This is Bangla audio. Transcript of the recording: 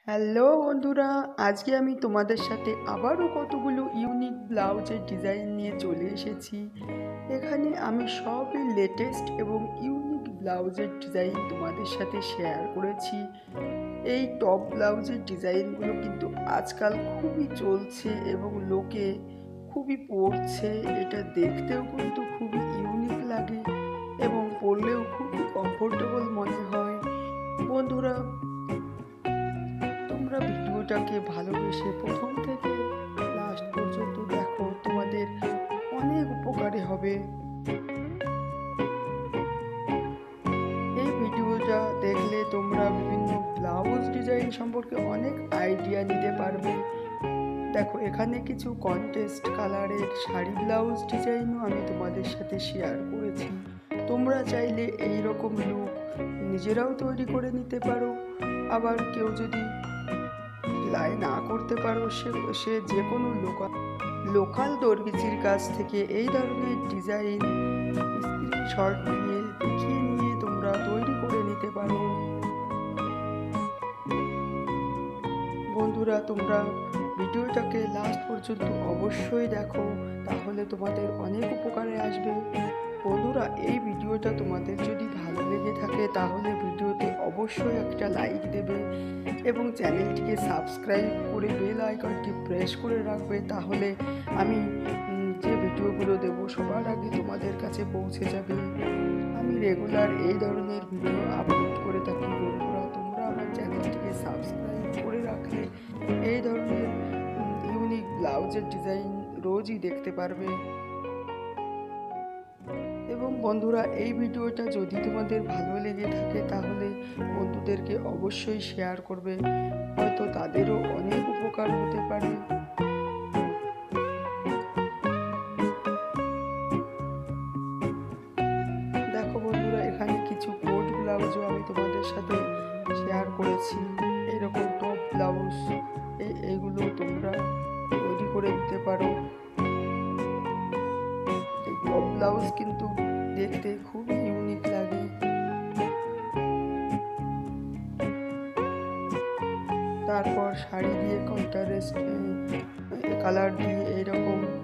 হ্যালো বন্ধুরা, আজকে আমি তোমাদের সাথে আবারও কতগুলো ইউনিক ব্লাউজের ডিজাইন নিয়ে চলে এসেছি। এখানে আমি সবই লেটেস্ট এবং ইউনিক ব্লাউজের ডিজাইন তোমাদের সাথে শেয়ার করেছি। এই টপ ব্লাউজের ডিজাইনগুলো কিন্তু আজকাল খুবই চলছে এবং লোকে খুবই পরছে। এটা দেখতেও কিন্তু খুবই ইউনিক লাগে এবং পরলেও খুবই কমফোর্টেবল মনে হয়। বন্ধুরা, তোমরা ভিডিওটাকে ভালোবেসে প্রথম থেকে লাস্ট পর্যন্ত দেখো, তোমাদের অনেক উপকারে হবে। এই ভিডিওটা দেখলে তোমরা বিভিন্ন ব্লাউজ ডিজাইন সম্পর্কে অনেক আইডিয়া নিতে পারবে। দেখো, এখানে কিছু কন্ট্রাস্ট কালারের শাড়ি ব্লাউজ ডিজাইনও আমি তোমাদের সাথে শেয়ার করেছি। তোমরা চাইলে এই রকম লুক নিজেরাও তৈরি করে নিতে পারো। আবার কেউ যদি সেলাই না করতে পারো, সে যে কোনো লোকাল দর্জির কাছ থেকে এই ধরনের ডিজাইন স্ক্রিনশট নিয়ে দেখিয়ে নিয়ে তোমরা তৈরি করে নিতে পারো। বন্ধুরা, তোমরা ভিডিওটাকে লাস্ট পর্যন্ত অবশ্যই দেখো, তাহলে তোমাদের অনেক উপকারে আসবে। বন্ধুরা, এই ভিডিওটা তোমাদের যদি ভালো লেগে থাকে তাহলে ভিডিওতে অবশ্যই একটা লাইক দেবে এবং চ্যানেলটিকে সাবস্ক্রাইব করে বেল আইকনটি প্রেস করে রাখবে। তাহলে আমি যে ভিডিওগুলো দেবো সবার আগে তোমাদের কাছে পৌঁছে যাবে। আমি রেগুলার এই ধরনের ভিডিও আপলোড করে থাকি। বন্ধুরা, তোমরা আমার চ্যানেলটিকে সাবস্ক্রাইব করে রাখলে এই ধরনের ইউনিক ব্লাউজের ডিজাইন রোজই দেখতে পারবে। এবং বন্ধুরা, এই ভিডিওটা যদি তোমাদের ভালো লেগে থাকে তাহলে বন্ধুদেরকে অবশ্যই শেয়ার করবে, হয়তো তাদেরও অনেক উপকার হতে পারে। দেখো বন্ধুরা, এখানে কিছু কোট ব্লাউজও আমি তোমাদের সাথে শেয়ার করেছি। এরকম টপ ব্লাউজ এইগুলো তোমরা তৈরি করে দিতে পারো। এই টপ ব্লাউজ কিন্তু দেখতে খুবই ইউনিক লাগে। তারপর শাড়ি দিয়ে কন্ট্রাস্ট কালার দিয়ে এইরকম